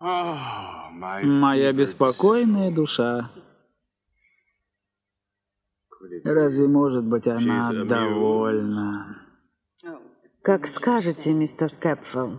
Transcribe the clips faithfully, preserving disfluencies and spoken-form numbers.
Моя беспокойная душа. Разве может быть она довольна? Как скажете, мистер Кэпфелл.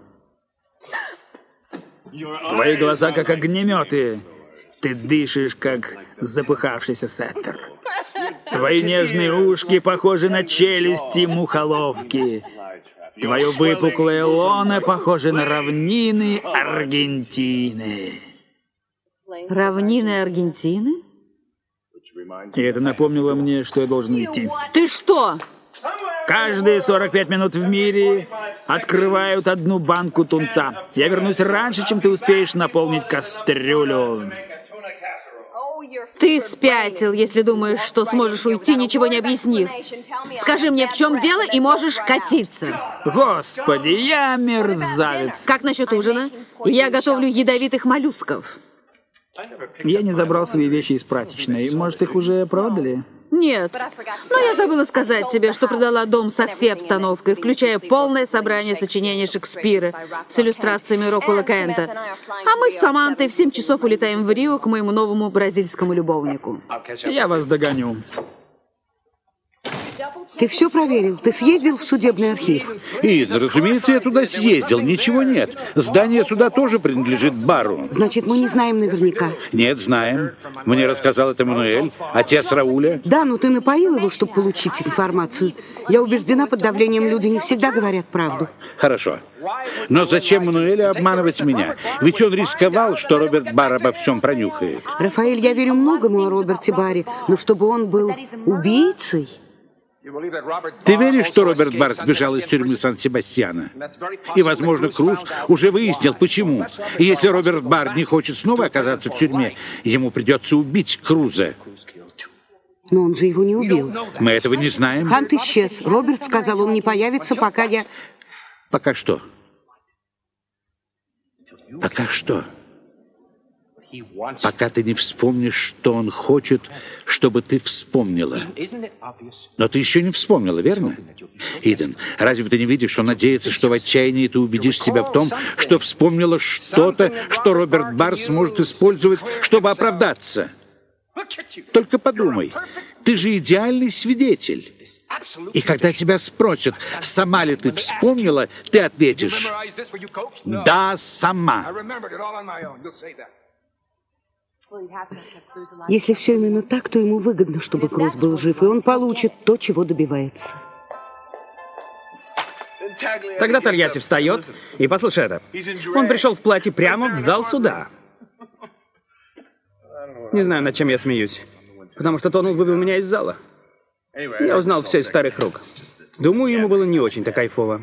Твои глаза как огнеметы. Ты дышишь, как запыхавшийся сеттер. Твои нежные ушки похожи на челюсти мухоловки. Твое выпуклое лоно похоже на равнины Аргентины. Равнины Аргентины? И это напомнило мне, что я должен идти. Ты что? Каждые сорок пять минут в мире открывают одну банку тунца. Я вернусь раньше, чем ты успеешь наполнить кастрюлю. Ты спятил, если думаешь, что сможешь уйти, ничего не объяснив. Скажи мне, в чем дело, и можешь катиться. Господи, я мерзавец. Как насчет ужина? Я готовлю ядовитых моллюсков. Я не забрал свои вещи из прачечной. Может, их уже продали? Нет. Но я забыла сказать тебе, что продала дом со всей обстановкой, включая полное собрание сочинений Шекспира с иллюстрациями Рокуэлла Кента. А мы с Самантой в семь часов улетаем в Рио к моему новому бразильскому любовнику. Я вас догоню. Ты все проверил? Ты съездил в судебный архив? И, разумеется, я туда съездил. Ничего нет. Здание суда тоже принадлежит бару. Значит, мы не знаем наверняка. Нет, знаем. Мне рассказал это Мануэль, отец Рауля. Да, но ты напоил его, чтобы получить информацию. Я убеждена, под давлением люди не всегда говорят правду. Хорошо. Но зачем Мануэлю обманывать меня? Ведь он рисковал, что Роберт Бар обо всем пронюхает. Рафаэль, я верю многому о Роберте Барре, но чтобы он был убийцей... Ты веришь, что Роберт Бар сбежал из тюрьмы Сан-Себастьяна? И, возможно, Круз уже выяснил, почему. И если Роберт Бар не хочет снова оказаться в тюрьме, ему придется убить Круза. Но он же его не убил. Мы этого не знаем. Хант исчез. Роберт сказал, он не появится, пока я... Пока что? Пока что? Пока ты не вспомнишь, что он хочет, чтобы ты вспомнила. Но ты еще не вспомнила, верно? Иден, разве ты не видишь, что надеется, что в отчаянии ты убедишь себя в том, что вспомнила что-то, что Роберт Бар сможет использовать, чтобы оправдаться? Только подумай, ты же идеальный свидетель. И когда тебя спросят, сама ли ты вспомнила, ты ответишь: «Да, сама». Если все именно так, то ему выгодно, чтобы Круз был жив, и он получит то, чего добивается. Тогда Тольятти встает, и послушай это. Он пришел в платье прямо в зал суда. Не знаю, над чем я смеюсь. Потому что Тону вывел меня из зала. Я узнал все из старых рук. Думаю, ему было не очень-то кайфово.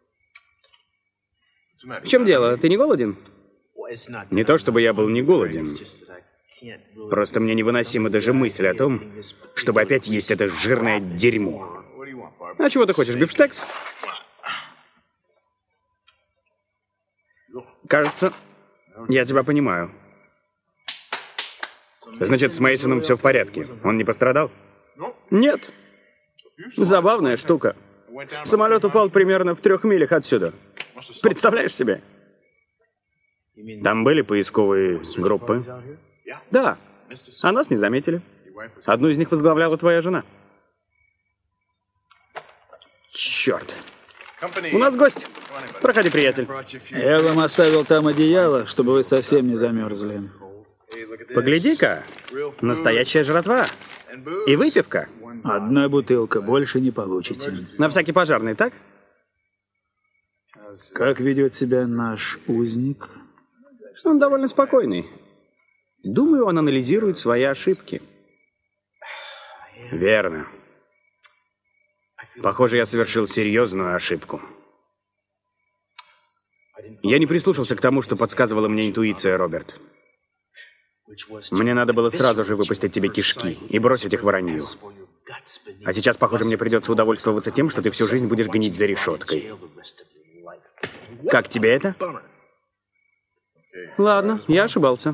В чем дело? Ты не голоден? Не то, чтобы я был не голоден. Просто мне невыносима даже мысль о том, чтобы опять есть это жирное дерьмо. А чего ты хочешь, бифштекс? Кажется, я тебя понимаю. Значит, с Мейсоном все в порядке. Он не пострадал? Нет. Забавная штука. Самолет упал примерно в трех милях отсюда. Представляешь себе? Там были поисковые группы. Да. А нас не заметили. Одну из них возглавляла твоя жена. Черт. У нас гость. Проходи, приятель. Я вам оставил там одеяло, чтобы вы совсем не замерзли. Погляди-ка. Настоящая жратва. И выпивка. Одна бутылка, больше не получите. На всякий пожарный, так? Как ведет себя наш узник? Он довольно спокойный. Думаю, он анализирует свои ошибки. Верно. Похоже, я совершил серьезную ошибку. Я не прислушался к тому, что подсказывала мне интуиция, Роберт. Мне надо было сразу же выпустить тебе кишки и бросить их в воронью. А сейчас, похоже, мне придется удовольствоваться тем, что ты всю жизнь будешь гнить за решеткой. Как тебе это? Ладно, я ошибался.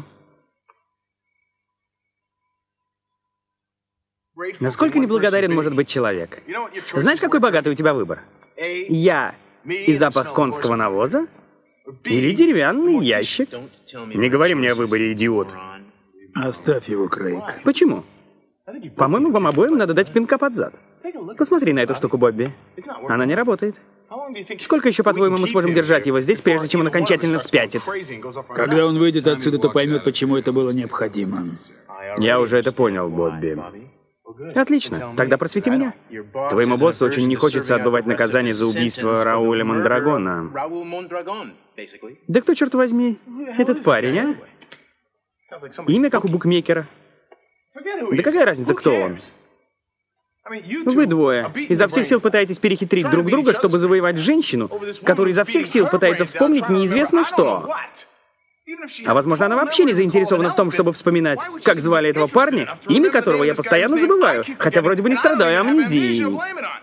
Насколько неблагодарен может быть человек? Знаешь, какой богатый у тебя выбор? Я и запах конского навоза? Или деревянный ящик. Не говори мне о выборе, идиот. Оставь его, Крейг. Почему? По-моему, вам обоим надо дать пинка под зад. Посмотри на эту штуку, Бобби. Она не работает. Сколько еще, по-твоему, мы сможем держать его здесь, прежде чем он окончательно спятит? Когда он выйдет отсюда, то поймет, почему это было необходимо. Я уже это понял, Бобби. Отлично, тогда просвети меня. Твоему боссу очень не хочется отбывать наказание за убийство Рауля Мондрагона. Да кто, черт возьми, этот парень, а? Имя как у букмекера. Да какая разница, кто он? Вы двое изо всех сил пытаетесь перехитрить друг друга, чтобы завоевать женщину, которая изо всех сил пытается вспомнить неизвестно что. А возможно, она вообще не заинтересована в том, чтобы вспоминать, как звали этого парня, имя которого я постоянно забываю, хотя вроде бы не страдаю амнезией.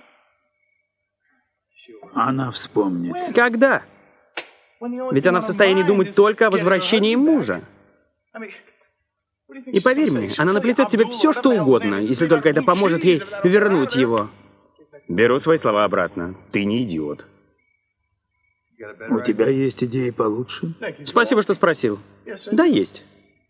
Она вспомнит. Когда? Ведь она в состоянии думать только о возвращении мужа. И поверь мне, она наплетет тебе все, что угодно, если только это поможет ей вернуть его. Беру свои слова обратно. Ты не идиот. У тебя есть идеи получше? Спасибо, что спросил. Да, есть.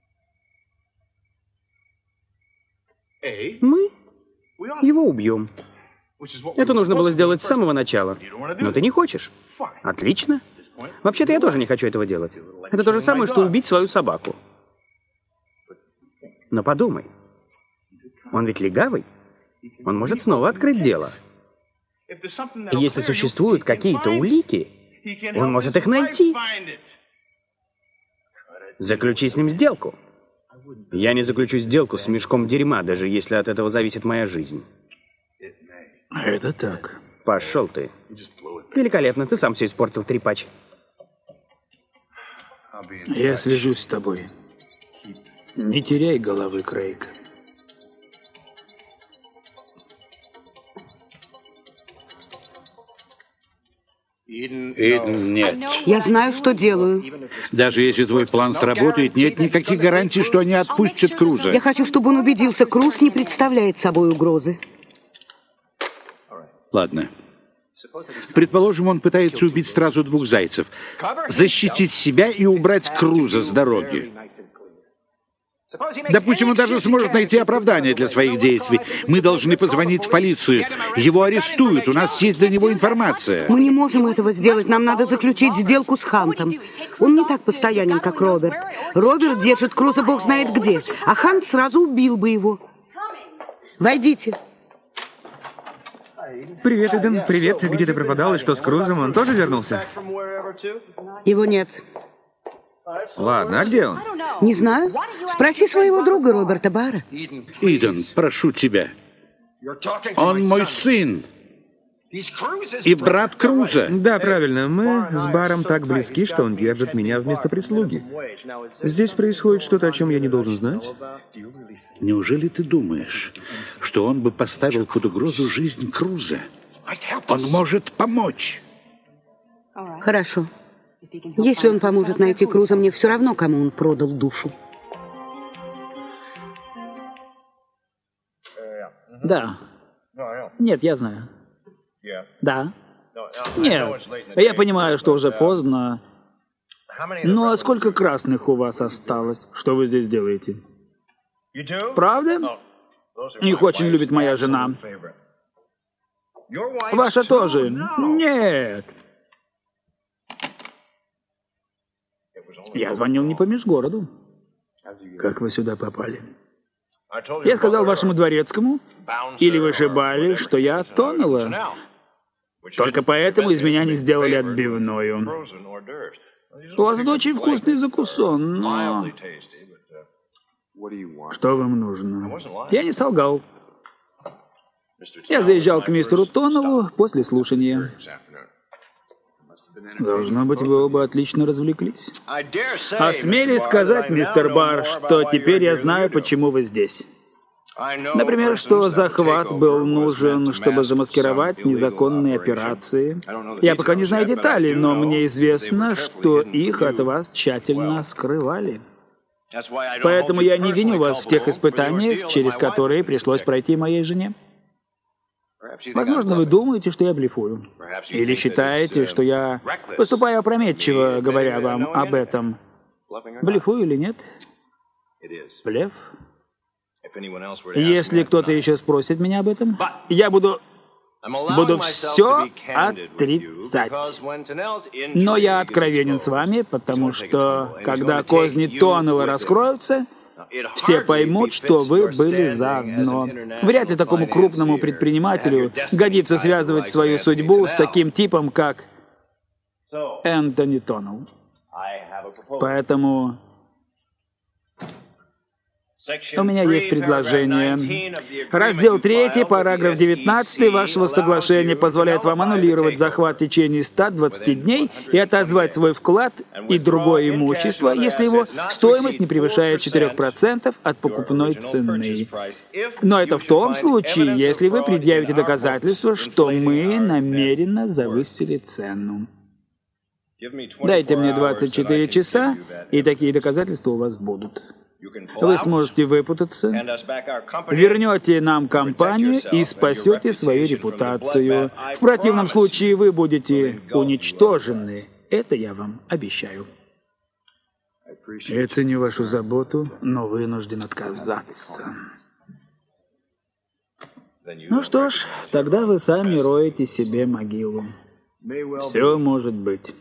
Мы его убьем. Это нужно было сделать с самого начала. Но ты не хочешь. Отлично. Вообще-то я тоже не хочу этого делать. Это то же самое, что убить свою собаку. Но подумай. Он ведь легавый. Он может снова открыть дело. И если существуют какие-то улики, он может их найти. Заключи с ним сделку. Я не заключу сделку с мешком дерьма, даже если от этого зависит моя жизнь. Это так. Пошел ты. Великолепно, ты сам все испортил, трепач. Я свяжусь с тобой. Не теряй головы, Крейг. Иден, нет. Я знаю, что делаю. Даже если твой план сработает, нет никаких гарантий, что они отпустят Круза. Я хочу, чтобы он убедился, Круз не представляет собой угрозы. Ладно. Предположим, он пытается убить сразу двух зайцев. Защитить себя и убрать Круза с дороги. Допустим, он даже сможет найти оправдание для своих действий. Мы должны позвонить в полицию. Его арестуют, у нас есть для него информация. Мы не можем этого сделать, нам надо заключить сделку с Хантом. Он не так постоянен, как Роберт. Роберт держит Круза бог знает где, а Хант сразу убил бы его. Войдите. Привет, Иден. Привет. Где ты пропадал и что с Крузом? Он тоже вернулся? Его нет. Ладно, а где он? Не знаю. Спроси своего друга Роберта Барра. Иден, прошу тебя. Он мой сын. И брат Круза. Да, правильно. Мы с Баром так близки, что он держит меня вместо прислуги. Здесь происходит что-то, о чем я не должен знать? Неужели ты думаешь, что он бы поставил под угрозу жизнь Круза? Он может помочь. Хорошо. Если он поможет найти Круза, мне все равно, кому он продал душу. Да. Нет, я знаю. Да. Нет. Я понимаю, что уже поздно. Ну а сколько красных у вас осталось? Что вы здесь делаете? Правда? Их очень любит моя жена. Ваша тоже? Нет. Я звонил не по межгороду. Как вы сюда попали? Я сказал вашему дворецкому или вышибали, что я тонула. Только поэтому из меня не сделали отбивную. У вас очень вкусный закусон, но... Что вам нужно? Я не солгал. Я заезжал к мистеру Тонову после слушания. Должно быть, вы оба отлично развлеклись. Осмелюсь сказать, мистер Барр, что теперь я знаю, почему вы здесь. Например, что захват был нужен, чтобы замаскировать незаконные операции. Я пока не знаю деталей, но мне известно, что их от вас тщательно скрывали. Поэтому я не виню вас в тех испытаниях, через которые пришлось пройти моей жене. Возможно, вы думаете, что я блефую. Или считаете, что я поступаю опрометчиво, говоря вам об этом. Блефую или нет? Блеф? Если кто-то еще спросит меня об этом, я буду... Буду все отрицать. Но я откровенен с вами, потому что, когда козни Тоннелла раскроются, все поймут, что вы были заодно. Вряд ли такому крупному предпринимателю годится связывать свою судьбу с таким типом, как Энтони Тоннелл. Поэтому у меня есть предложение. Раздел третий, параграф девятнадцатый вашего соглашения позволяет вам аннулировать захват в течение ста двадцати дней и отозвать свой вклад и другое имущество, если его стоимость не превышает четырех процентов от покупной цены. Но это в том случае, если вы предъявите доказательства, что мы намеренно завысили цену. Дайте мне двадцать четыре часа, и такие доказательства у вас будут. Вы сможете выпутаться, вернете нам компанию и спасете свою репутацию. В противном случае вы будете уничтожены. Это я вам обещаю. Я ценю вашу заботу, но вынужден отказаться. Ну что ж, тогда вы сами роете себе могилу. Все может быть.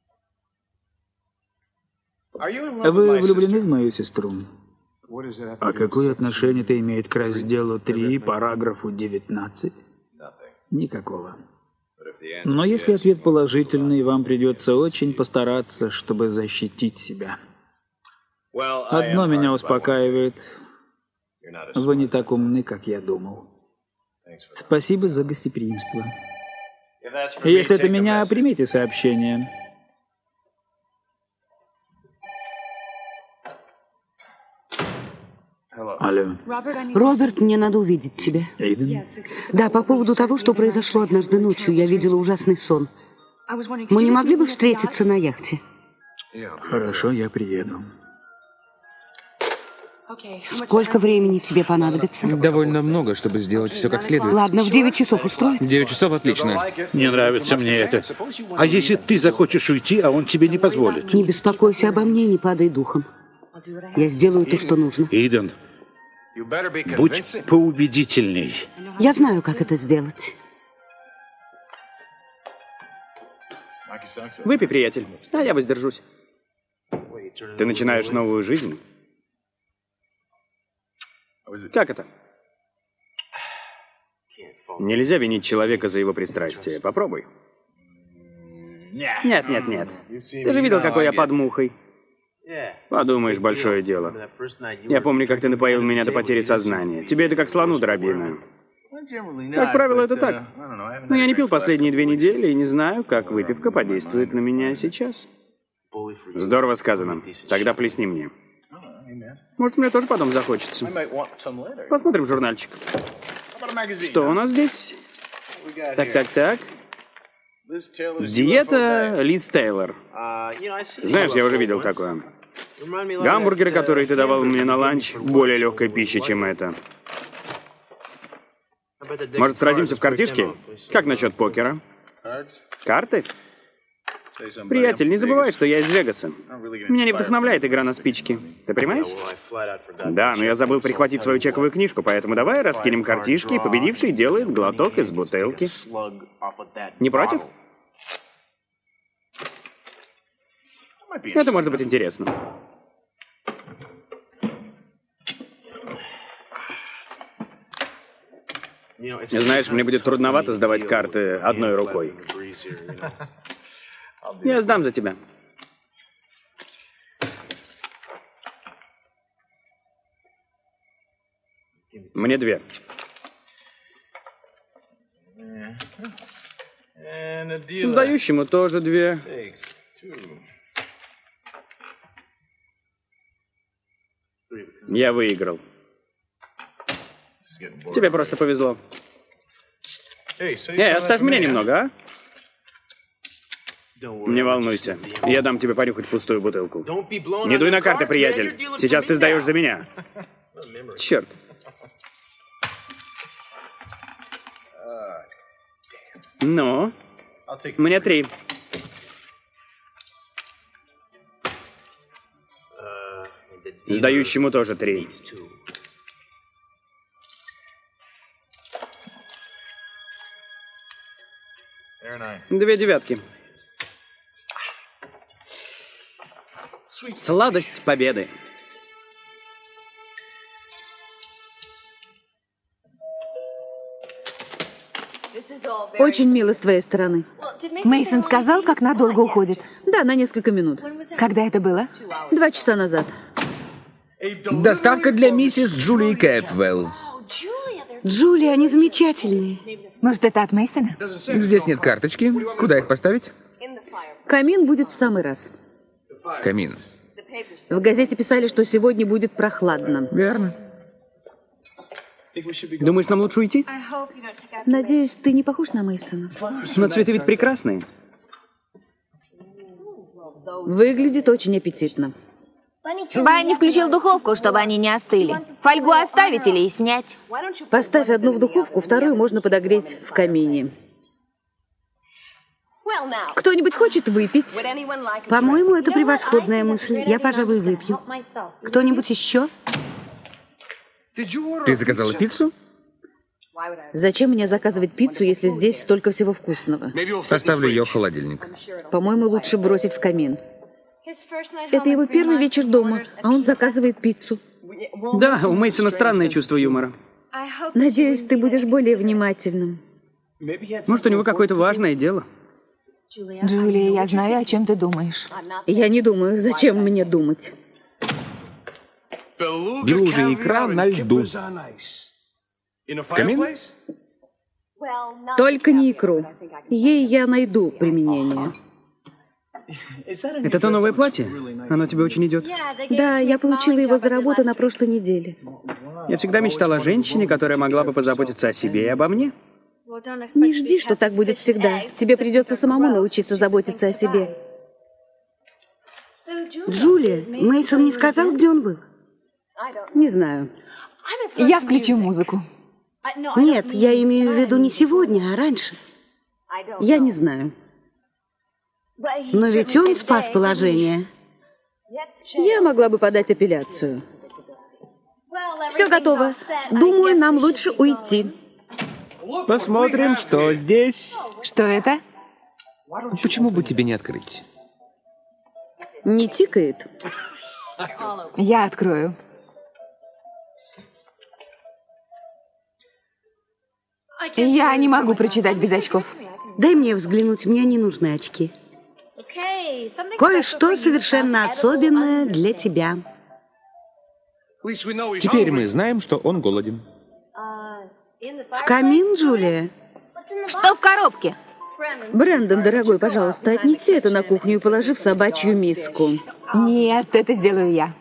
Вы влюблены в мою сестру? А какое отношение это имеет к разделу три, параграфу девятнадцать? Никакого. Но если ответ положительный, вам придется очень постараться, чтобы защитить себя. Одно меня успокаивает. Вы не так умны, как я думал. Спасибо за гостеприимство. Если это меня, примите сообщение. Алло. Роберт, мне надо увидеть тебя. Эйден? Да, по поводу того, что произошло однажды ночью. Я видела ужасный сон. Мы не могли бы встретиться на яхте? Хорошо, я приеду. Сколько времени тебе понадобится? Довольно много, чтобы сделать все как следует. Ладно, в девять часов устроит? Девять часов отлично. Не нравится мне это. А если ты захочешь уйти, а он тебе не позволит? Не беспокойся обо мне, не падай духом. Я сделаю то, что нужно. Иден, будь поубедительней. Я знаю, как это сделать. Выпей, приятель, а я воздержусь. Ты начинаешь новую жизнь? Как это? Нельзя винить человека за его пристрастие. Попробуй. Нет, нет, нет. Ты же видел, какой я под мухой. Подумаешь, большое дело. Я помню, как ты напоил меня до потери сознания. Тебе это как слону дробина. Как правило, это так. Но я не пил последние две недели и не знаю, как выпивка подействует на меня сейчас. Здорово сказано. Тогда плесни мне. Может, мне тоже потом захочется. Посмотрим журнальчик. Что у нас здесь? Так, так, так. Диета Лиз Тейлор. Знаешь, я уже видел такое. Гамбургеры, которые ты давал мне на ланч, более легкой пищи, чем это. Может, сразимся в картишке? Как насчет покера? Карты? Приятель, не забывай, что я из Вегаса. Меня не вдохновляет игра на спички. Ты понимаешь? Да, но я забыл прихватить свою чековую книжку, поэтому давай раскинем картишки, и победивший делает глоток из бутылки. Не против? Это может быть интересно. Знаешь, мне будет трудновато сдавать карты одной рукой. Я сдам за тебя. Мне две. Сдающему тоже две. Я выиграл. Тебе просто повезло. Эй, оставь мне немного, а? Не волнуйся. Я дам тебе понюхать пустую бутылку. Не дуй на карты, приятель. Сейчас ты сдаешь за меня. Черт. Ну, мне три. Сдающему тоже три. Две девятки. Сладость победы. Очень мило с твоей стороны. Мейсон сказал, как надолго уходит? Да, на несколько минут. Когда это было? Два часа назад. Доставка для миссис Джулии Кэпвелл. Джулия, они замечательные. Может, это от Мейсона? Здесь нет карточки. Куда их поставить? Камин будет в самый раз. Камин. В газете писали, что сегодня будет прохладно. Верно. Думаешь, нам лучше уйти? Надеюсь, ты не похож на Мейсона. Но цветы ведь прекрасные. Выглядит очень аппетитно. Банни включил духовку, чтобы они не остыли. Фольгу оставить или и снять? Поставь одну в духовку, вторую можно подогреть в камине. Кто-нибудь хочет выпить? По-моему, это превосходная мысль. Я, пожалуй, выпью. Кто-нибудь еще? Ты заказала пиццу? Зачем мне заказывать пиццу, если здесь столько всего вкусного? Поставлю ее в холодильник. По-моему, лучше бросить в камин. Это его первый вечер дома, а он заказывает пиццу. Да, у Мейсона странное чувство юмора. Надеюсь, ты будешь более внимательным. Может, у него какое-то важное дело. Джулия, я знаю, о чем ты думаешь. Я не думаю, зачем мне думать. Белужья икра на льду. В камин? Только не икру. Ей я найду применение. Это то новое платье? Оно тебе очень идет. Да, я получила его за работу на прошлой неделе. Я всегда мечтала о женщине, которая могла бы позаботиться о себе и обо мне. Не жди, что так будет всегда. Тебе придется самому научиться заботиться о себе. Джулия, Мейсон не сказал, где он был? Не знаю. Я включу музыку. Нет, я имею в виду не сегодня, а раньше. Я не знаю. Но ведь он спас положение. Я могла бы подать апелляцию. Все готово. Думаю, нам лучше уйти. Посмотрим, что здесь. Что это? Почему бы тебе не открыть? Не тикает? Я открою. Я не могу прочитать без очков. Дай мне взглянуть, мне не нужны очки. Кое-что совершенно особенное для тебя. Теперь мы знаем, что он голоден. В камин, Джулия? Что в коробке? Брэндон, дорогой, пожалуйста, отнеси это на кухню и положи в собачью миску. Нет, это сделаю я.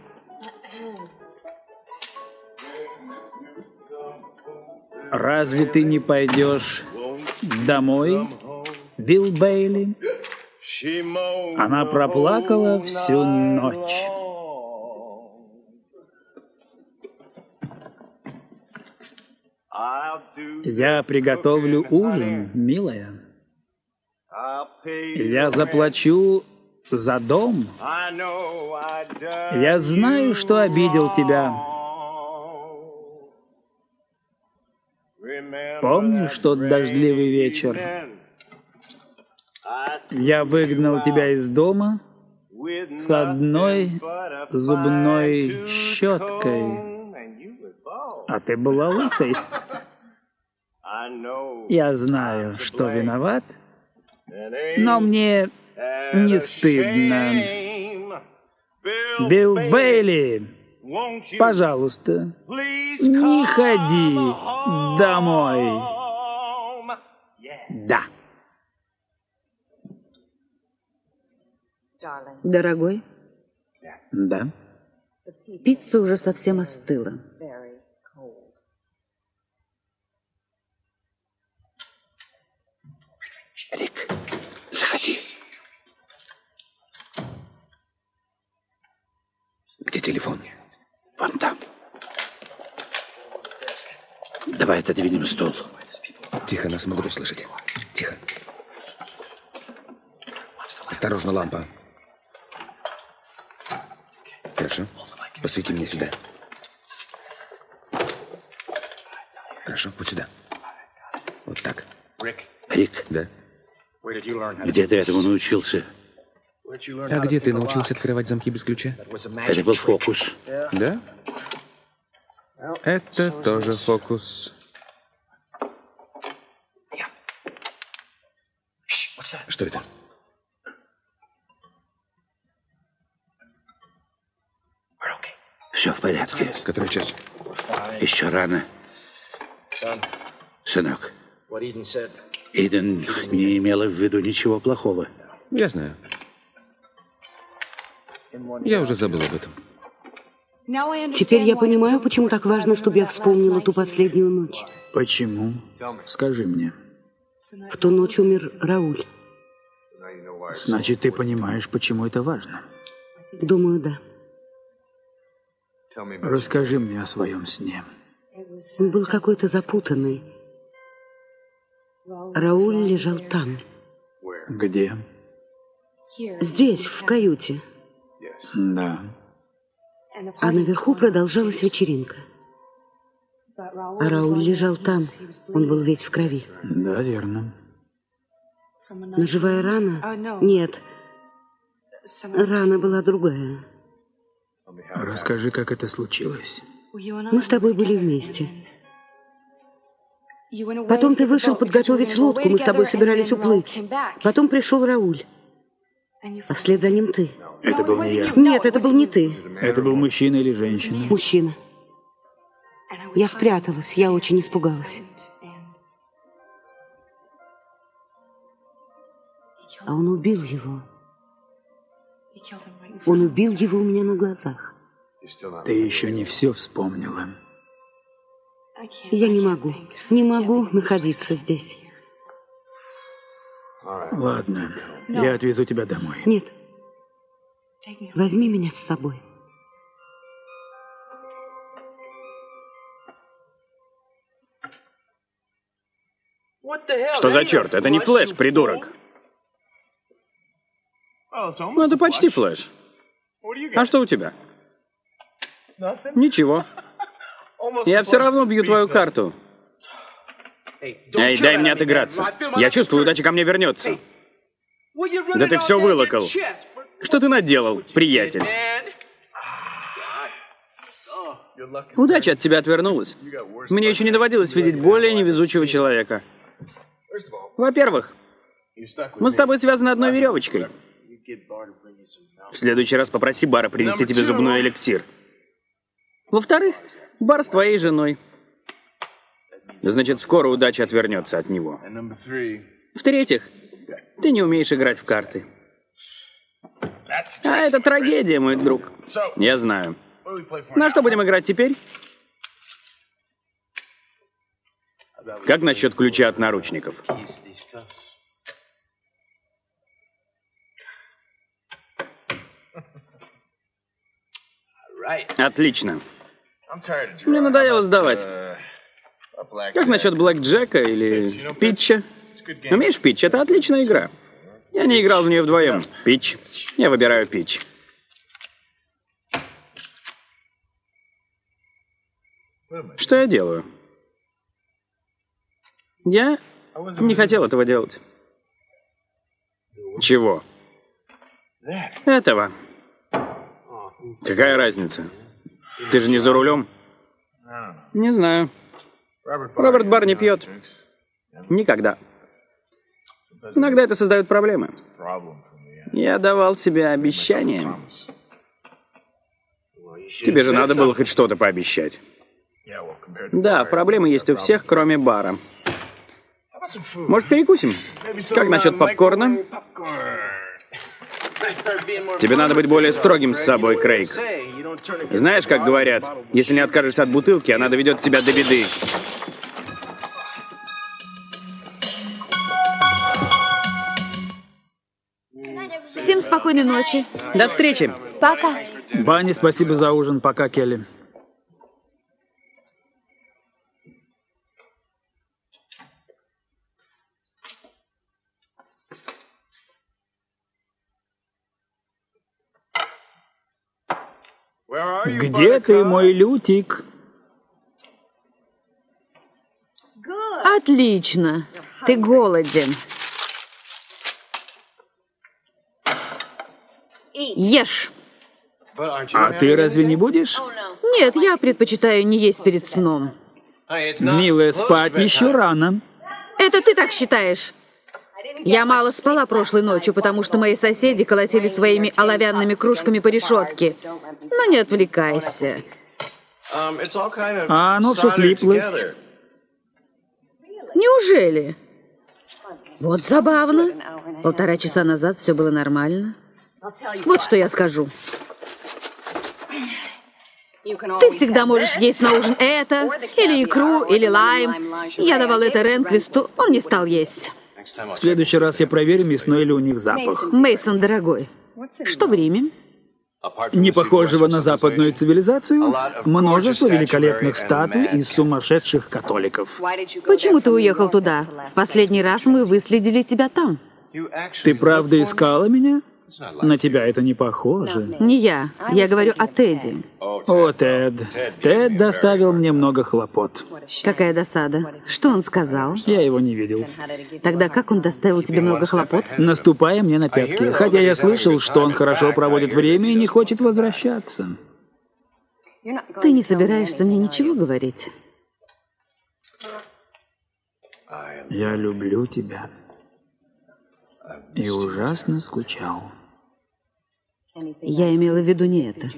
Разве ты не пойдешь домой, Билл Бейли? Она проплакала всю ночь. Я приготовлю ужин, милая. Я заплачу за дом. Я знаю, что обидел тебя. Помнишь тот дождливый вечер? Я выгнал тебя из дома с одной зубной щеткой, а ты была лысой. Я знаю, что виноват, но мне не стыдно. Билл Бейли, пожалуйста, не ходи домой. Да. Дорогой? Да. Пицца уже совсем остыла. Рик, заходи. Где телефон? Вон там. Давай отодвинем стол. Тихо, нас могут услышать. Тихо. Осторожно, лампа. Хорошо. Посвети мне сюда. Хорошо, вот сюда. Вот так. Рик, Да? где ты этому научился? А где ты научился открывать замки без ключа? Это был фокус. Да? Это тоже фокус. Что это? Все в порядке. Который час? Еще рано. Сынок, Иден не имела в виду ничего плохого. Я знаю. Я уже забыл об этом. Теперь я понимаю, почему так важно, чтобы я вспомнила ту последнюю ночь. Почему? Скажи мне. В ту ночь умер Рауль. Значит, ты понимаешь, почему это важно. Думаю, да. Расскажи мне о своем сне. Он был какой-то запутанный. Рауль лежал там. Где? Здесь, в каюте. Да. А наверху продолжалась вечеринка. А Рауль лежал там. Он был весь в крови. Да, верно. Ножевая рана? Нет. Рана была другая. Расскажи, как это случилось. Мы с тобой были вместе. Потом ты вышел подготовить лодку, мы с тобой собирались уплыть. Потом пришел Рауль. А вслед за ним ты. Это был не я. Нет, это был не ты. Это был мужчина или женщина? Мужчина. Я спряталась, я очень испугалась. А он убил его. Он убил его у меня на глазах. Ты еще не все вспомнила. Я не могу, не могу находиться здесь. Ладно, я отвезу тебя домой. Нет. Возьми меня с собой. Что за черт? Это не Флэш, придурок. Ну, это почти Флэш. А что у тебя? Ничего. Я все равно бью твою карту. Эй, дай мне отыграться. Я чувствую, удача ко мне вернется. Да ты все вылокал. Что ты наделал, приятель? Удача от тебя отвернулась. Мне еще не доводилось видеть более невезучего человека. Во-первых, мы с тобой связаны одной веревочкой. В следующий раз попроси Бара принести тебе зубной эликсир. Во-вторых, Бар с твоей женой. Значит, скоро удача отвернется от него. В-третьих, ты не умеешь играть в карты. А это трагедия, мой друг. Я знаю. На что будем играть теперь? Как насчет ключа от наручников? Отлично. Мне надоело сдавать. Как насчет Блэк Джека или Питча? Умеешь Питч? Это отличная игра. Я не играл в нее вдвоем. Питч. Я выбираю Питч. Что я делаю? Я не хотел этого делать. Чего? Этого. Какая разница? Ты же не за рулем? Не знаю. Роберт Бар не пьет. Никогда. Иногда это создает проблемы. Я давал себе обещание. Тебе же надо было хоть что-то пообещать. Да, проблемы есть у всех, кроме Бара. Может, перекусим? Как насчет попкорна? Тебе надо быть более строгим с собой, Крейг. Знаешь, как говорят, если не откажешься от бутылки, она доведет тебя до беды. Всем спокойной ночи. До встречи. Пока. Банни, спасибо за ужин. Пока, Келли. Где ты, мой Лютик? Отлично. Ты голоден. Ешь. А ты разве не будешь? Нет, я предпочитаю не есть перед сном. Милая, спать еще рано. Это ты так считаешь? Я мало спала прошлой ночью, потому что мои соседи колотили своими оловянными кружками по решетке. Но не отвлекайся. А оно все слиплось. Неужели? Вот забавно. Полтора часа назад все было нормально. Вот что я скажу. Ты всегда можешь есть на ужин это, или икру, или лайм. Я давала это Ренквисту, он не стал есть. В следующий раз я проверю, мясной ли у них запах. Мейсон, дорогой, что в Риме? Не похожего на западную цивилизацию, множество великолепных статуй из сумасшедших католиков. Почему ты уехал туда? В последний раз мы выследили тебя там. Ты правда искала меня? На тебя это не похоже. Не я. Я говорю о Теде. О, Тед. Тед доставил мне много хлопот. Какая досада. Что он сказал? Я его не видел. Тогда как он доставил тебе много хлопот? Наступая мне на пятки. Хотя я слышал, что он хорошо проводит время и не хочет возвращаться. Ты не собираешься мне ничего говорить? Я люблю тебя. И ужасно скучал. Я имела в виду не это.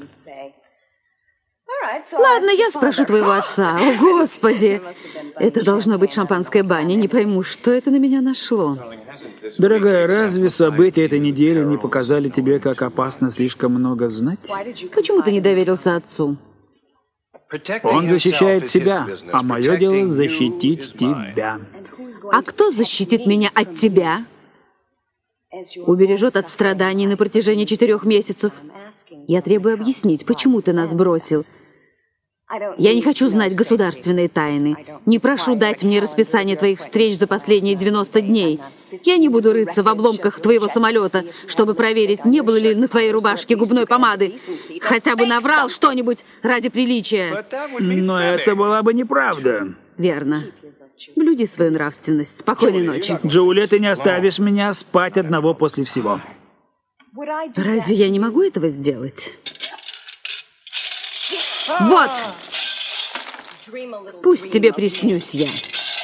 Ладно, я спрошу твоего отца. О, Господи! Это должно быть шампанская баня. Не пойму, что это на меня нашло. Дорогая, разве события этой недели не показали тебе, как опасно слишком много знать? Почему ты не доверился отцу? Он защищает себя, а мое дело защитить тебя. А кто защитит меня от тебя? Убережет от страданий на протяжении четырех месяцев. Я требую объяснить, почему ты нас бросил. Я не хочу знать государственные тайны. Не прошу дать мне расписание твоих встреч за последние девяносто дней. Я не буду рыться в обломках твоего самолета, чтобы проверить, не было ли на твоей рубашке губной помады. Хотя бы наврал что-нибудь ради приличия. Но это была бы неправда. Верно. Блюди свою нравственность. Спокойной ночи. Джулия, ты не оставишь меня спать одного после всего. Разве я не могу этого сделать? Вот! Пусть тебе приснюсь я.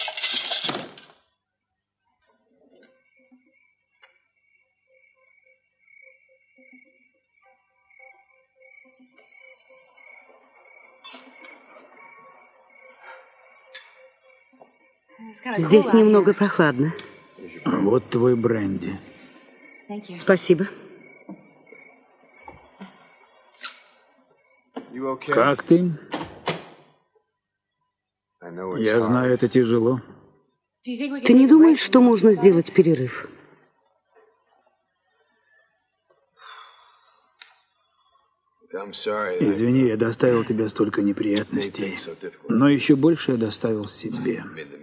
Здесь немного прохладно. Вот твой бренди. Спасибо. Как ты? Я знаю, это тяжело. Ты не думаешь, что можно сделать перерыв? Извини, я доставил тебе столько неприятностей, но еще больше я доставил себе.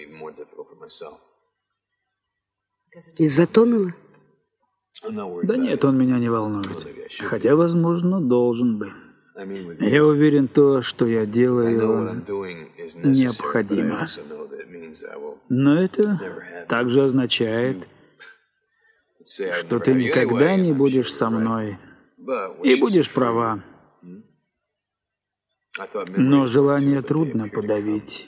Из-за Тоннелла? Да нет, он меня не волнует. Хотя, возможно, должен бы. Я уверен, то, что я делаю, необходимо. Но это также означает, что ты никогда не будешь со мной. И будешь права. Но желание трудно подавить.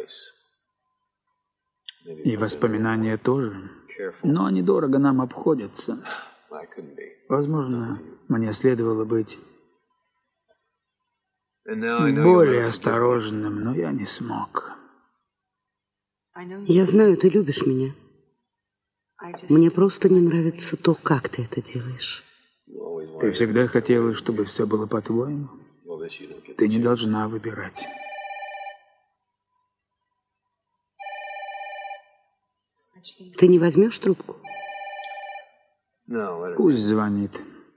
И воспоминания тоже. Но они дорого нам обходятся. Возможно, мне следовало быть более осторожным, но я не смог. Я знаю, ты любишь меня. Мне просто не нравится то, как ты это делаешь. Ты всегда хотела, чтобы все было по-твоему? Ты не должна выбирать. Ты не возьмешь трубку? Пусть звонит.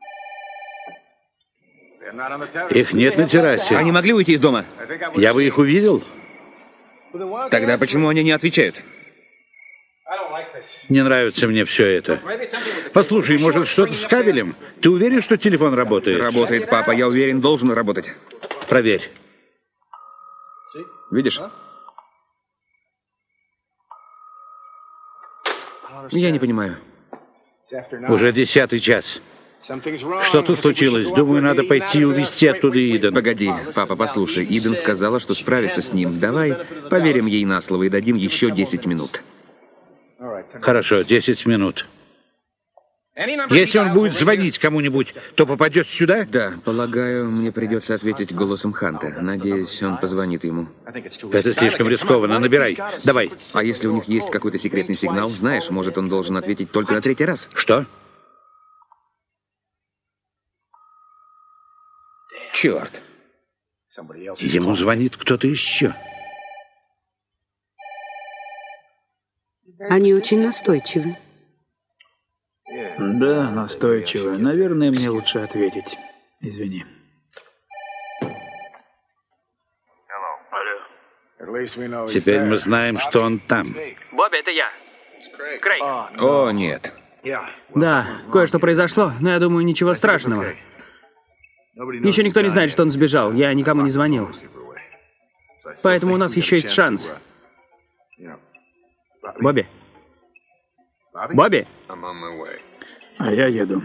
Их нет на террасе. Они могли уйти из дома? Я бы их увидел. Тогда почему они не отвечают? Не нравится мне все это. Послушай, может, что-то с кабелем? Ты уверен, что телефон работает? Работает, папа. Я уверен, должен работать. Проверь. Видишь? Я не понимаю. Уже десятый час. Что тут случилось? Думаю, надо пойти увезти оттуда Иден. Погоди, папа, послушай. Иден сказала, что справится с ним. Давай поверим ей на слово и дадим еще десять минут. Хорошо, десять минут. Если он будет звонить кому-нибудь, то попадет сюда? Да, полагаю, мне придется ответить голосом Ханта. Надеюсь, он позвонит ему. Это слишком рискованно. Набирай. Давай. А если у них есть какой-то секретный сигнал, знаешь, может, он должен ответить только на третий раз? Что? Черт. Ему звонит кто-то еще. Они очень настойчивы. Да, настойчиво. Наверное, мне лучше ответить. Извини. Алло. Теперь мы знаем, что он там. Бобби, это я. Крейг. О, нет. Да, кое-что произошло, но я думаю, ничего страшного. Еще никто не знает, что он сбежал. Я никому не звонил. Поэтому у нас еще есть шанс. Бобби? Бобби? А я еду.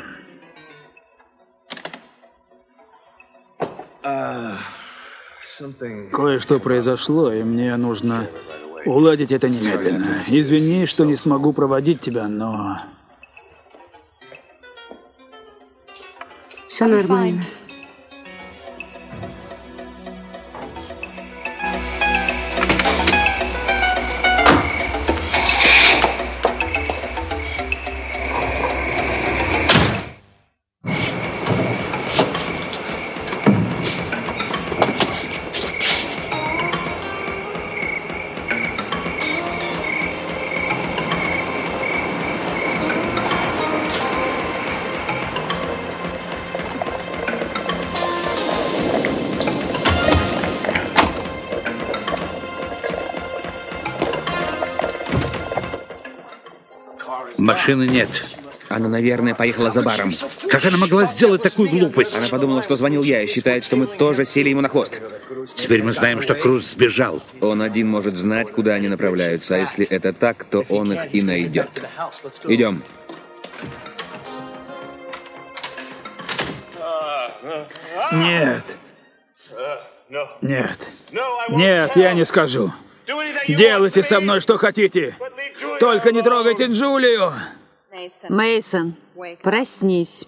Кое-что произошло, и мне нужно уладить это немедленно. Извини, что не смогу проводить тебя, но... Все нормально. Машины нет. Она, наверное, поехала за баром. Как она могла сделать такую глупость? Она подумала, что звонил я, и считает, что мы тоже сели ему на хвост. Теперь мы знаем, что Круз сбежал. Он один может знать, куда они направляются, а если это так, то он их и найдет. Идем. Нет. Нет. Нет, я не скажу. Делайте со мной, что хотите. Только не трогайте Джулию. Мейсон, проснись.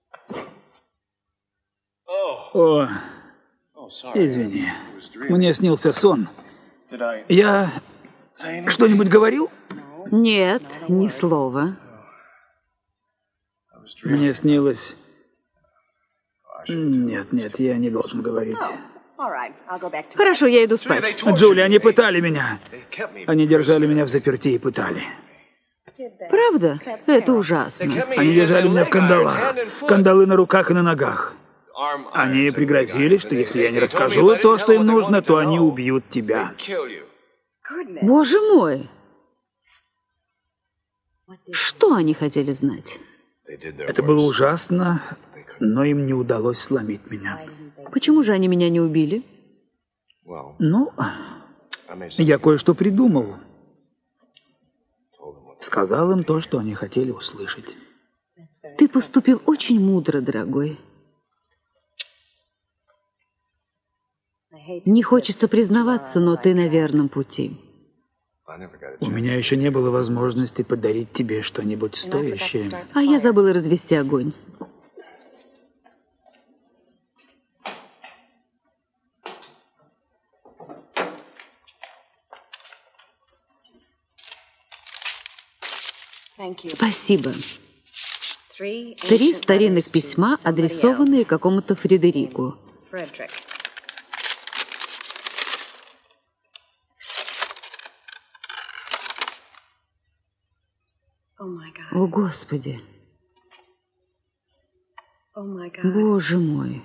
О, извини. Мне снился сон. Я что-нибудь говорил? Нет, ни слова. Мне снилось... Нет, нет, я не должен говорить. Хорошо, я иду спать. Джули, они пытали меня. Они держали меня взаперти и пытали. Правда? Это ужасно. Они держали меня в кандалах. Кандалы на руках и на ногах. Они пригрозили, что если я не расскажу то, что им нужно, то они убьют тебя. Боже мой! Что они хотели знать? Это было ужасно, но им не удалось сломить меня. Почему же они меня не убили? Ну, я кое-что придумал. Сказал им то, что они хотели услышать. Ты поступил очень мудро, дорогой. Не хочется признаваться, но ты на верном пути. У меня еще не было возможности подарить тебе что-нибудь стоящее. А я забыла развести огонь. Спасибо. Три старинных письма, адресованные какому-то Фредерику. О, Господи! Боже мой!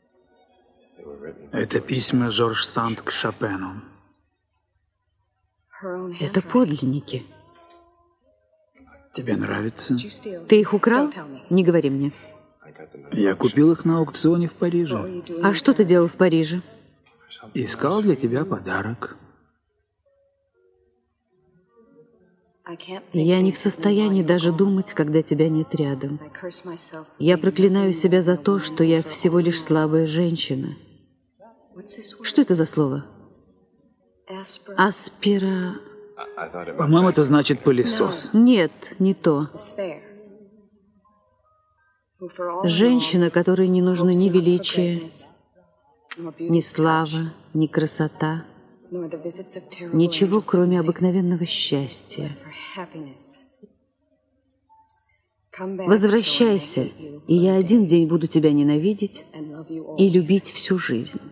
Это письма Жорж Санд к Шопену. Это подлинники. Тебе нравится? Ты их украл? Не говори мне. Я купил их на аукционе в Париже. А что ты делал в Париже? Искал для тебя подарок. Я не в состоянии даже думать, когда тебя нет рядом. Я проклинаю себя за то, что я всего лишь слабая женщина. Что это за слово? Аспира... По-моему, это значит пылесос. Нет, не то. Женщина, которой не нужно ни величие, ни слава, ни красота, ничего, кроме обыкновенного счастья. Возвращайся, и я один день буду тебя ненавидеть и любить всю жизнь.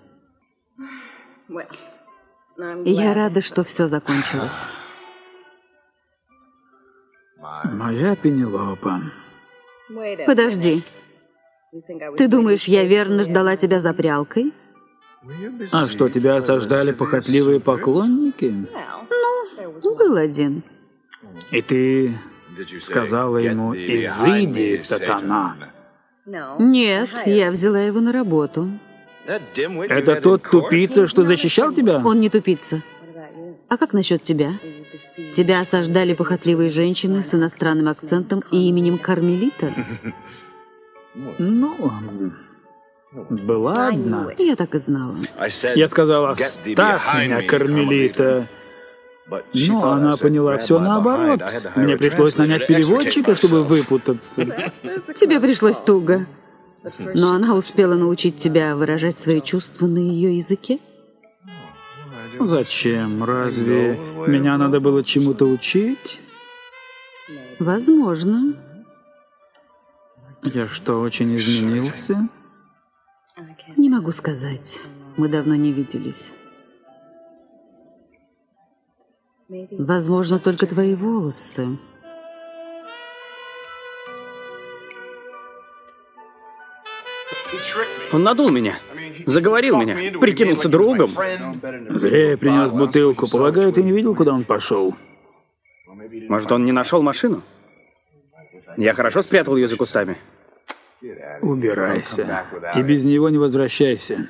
Я рада, что все закончилось. Моя Пенелопа. Подожди. Ты думаешь, я верно ждала тебя за прялкой? А что, тебя осаждали похотливые поклонники? Ну, был один. И ты сказала ему: «Изыди, сатана». Нет, я взяла его на работу. Это тот тупица, что защищал тебя? Он не тупица. А как насчет тебя? Тебя осаждали похотливые женщины с иностранным акцентом и именем Кармелита? Ну, была одна. Я так и знала. Я сказала: «Ставь меня, Кармелита». Но она поняла все наоборот. Мне пришлось нанять переводчика, чтобы выпутаться. Тебе пришлось туго. Но она успела научить тебя выражать свои чувства на ее языке? Зачем? Разве меня надо было чему-то учить? Возможно. Я что, очень изменился? Не могу сказать. Мы давно не виделись. Возможно, только твои волосы. Он надул меня, заговорил меня, прикинулся другом. Зря я принес бутылку. Полагаю, ты не видел, куда он пошел? Может, он не нашел машину? Я хорошо спрятал ее за кустами. Убирайся. И без него не возвращайся.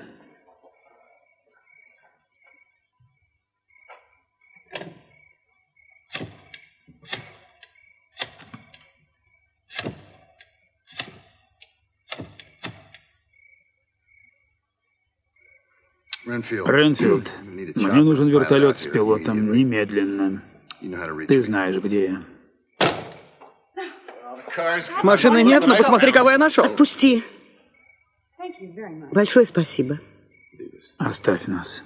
Ренфилд, мне нужен вертолет с пилотом немедленно. Ты знаешь, где я. Машины нет, но посмотри, кого я нашел. Отпусти. Большое спасибо. Оставь нас.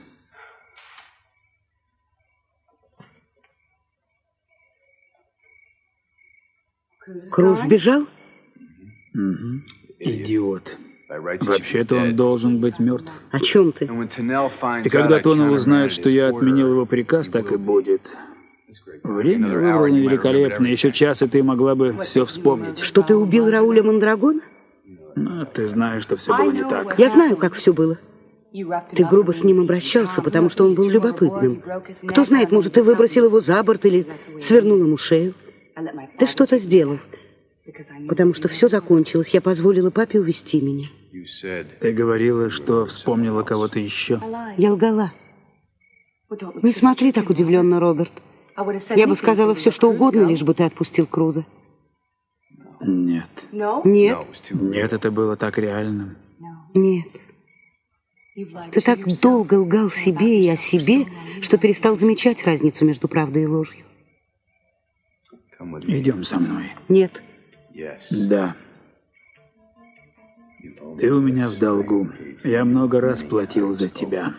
Круз сбежал? Угу. Идиот. Вообще-то он должен быть мертв. О чем ты? И когда Тоннелл узнает, что я отменил его приказ, так и будет. Время выбрано великолепно. Еще час, и ты могла бы все вспомнить. Что ты убил Рауля Мондрагона? Ну, ты знаешь, что все было не так. Я знаю, как все было. Ты грубо с ним обращался, потому что он был любопытным. Кто знает, может, ты выбросил его за борт или свернул ему шею. Ты что-то сделал. Потому что все закончилось. Я позволила папе увезти меня. Ты говорила, что вспомнила кого-то еще. Я лгала. Не смотри так удивленно, Роберт. Я бы сказала все, что угодно, лишь бы ты отпустил Круза. Нет. Нет? Нет, это было так реально. Нет. Ты так долго лгал себе и о себе, что перестал замечать разницу между правдой и ложью. Идем со мной. Нет. Да. Ты у меня в долгу. Я много раз платил за тебя.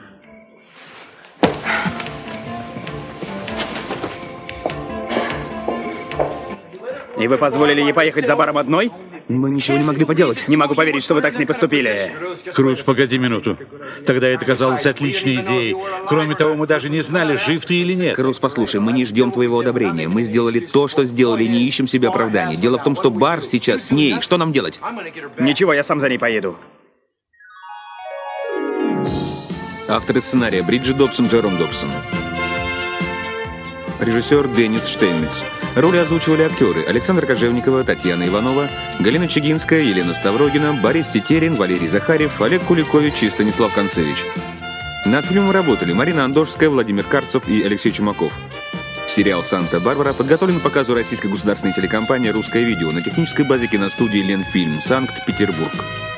И вы позволили ей поехать за баром одной? Мы ничего не могли поделать. Не могу поверить, что вы так с ней поступили. Круз, погоди минуту. Тогда это казалось отличной идеей. Кроме того, мы даже не знали, жив ты или нет. Круз, послушай, мы не ждем твоего одобрения. Мы сделали то, что сделали, не ищем себе оправданий. Дело в том, что бар сейчас с ней. Что нам делать? Ничего, я сам за ней поеду. Авторы сценария Бриджит Добсон, Джером Добсон. режиссер Денис Штейнмец. Роли озвучивали актеры Александра Кожевникова, Татьяна Иванова, Галина Чигинская, Елена Ставрогина, Борис Тетерин, Валерий Захарьев, Олег Куликович и Станислав Концевич. Над фильмом работали Марина Андожская, Владимир Карцев и Алексей Чумаков. Сериал «Санта-Барбара» подготовлен к показу российской государственной телекомпании «Русское видео» на технической базе киностудии «Ленфильм», Санкт-Петербург.